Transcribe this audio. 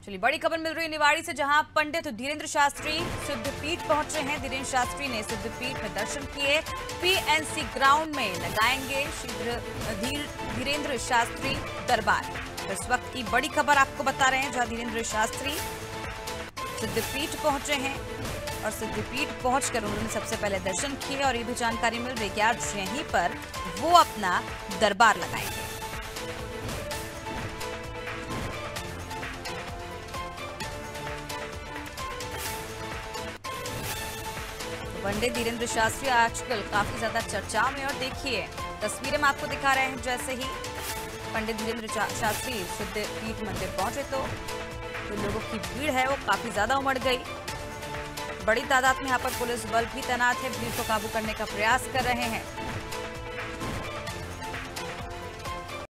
चलिए बड़ी खबर मिल रही है निवाड़ी से, जहां पंडित धीरेन्द्र शास्त्री सिद्धपीठ पहुंचे हैं। धीरेन्द्र शास्त्री ने सिद्धपीठ में दर्शन किए। पीएनसी ग्राउंड में लगाएंगे धीरेन्द्र शास्त्री दरबार। इस वक्त की बड़ी खबर आपको बता रहे हैं, जहां धीरेन्द्र शास्त्री सिद्धपीठ पहुंचे हैं और सिद्धपीठ पहुंचकर उन्होंने सबसे पहले दर्शन किए और ये भी जानकारी मिल रही है कि आज यहीं पर वो अपना दरबार लगाएंगे। पंडित धीरेन्द्र शास्त्री आजकल काफी ज्यादा चर्चा में, और देखिए तस्वीरें में आपको दिखा रहे हैं। जैसे ही पंडित धीरेन्द्र शास्त्री सिद्धपीठ मंदिर पहुंचे तो लोगों की भीड़ है वो काफी ज्यादा उमड़ गई। बड़ी तादाद में यहाँ पर पुलिस बल भी तैनात है, भीड़ को काबू करने का प्रयास कर रहे हैं।